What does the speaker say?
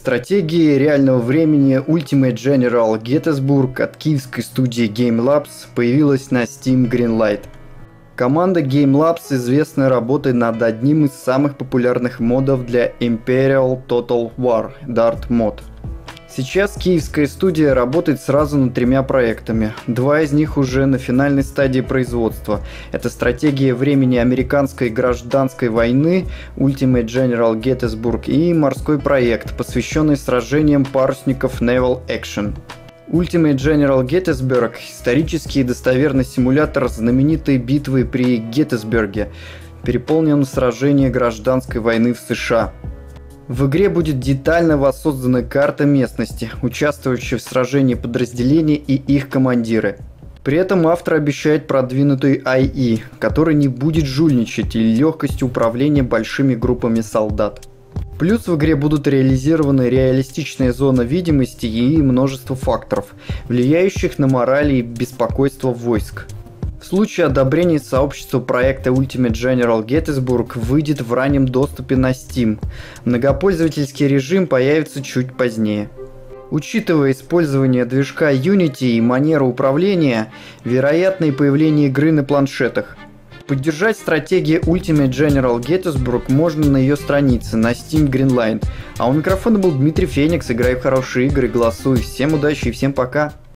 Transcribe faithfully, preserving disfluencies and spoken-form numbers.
Стратегия реального времени Ultimate General Gettysburg от киевской студии Game Labs появилась на Steam Greenlight. Команда Game Labs известна работой над одним из самых популярных модов для Imperial Total War – Dart Mod. Сейчас киевская студия работает сразу над тремя проектами. Два из них уже на финальной стадии производства. Это стратегия времени американской гражданской войны Ultimate General Gettysburg и морской проект, посвященный сражениям парусников Naval Action. Ultimate General Gettysburg – исторический и достоверный симулятор знаменитой битвы при Геттисберге, переполнен сражением гражданской войны в США. В игре будет детально воссоздана карта местности, участвующие в сражении подразделения и их командиры. При этом автор обещает продвинутый ай и, который не будет жульничать, и легкостью управления большими группами солдат. Плюс в игре будут реализированы реалистичная зона видимости и множество факторов, влияющих на мораль и беспокойство войск. В случае одобрения сообщества проекта Ultimate General Gettysburg выйдет в раннем доступе на Steam. Многопользовательский режим появится чуть позднее. Учитывая использование движка Unity и манеру управления, вероятно и появление игры на планшетах. Поддержать стратегию Ultimate General Gettysburg можно на ее странице на Steam Greenlight. А у микрофона был Дмитрий Феникс. Играй в хорошие игры, голосуй. Всем удачи и всем пока!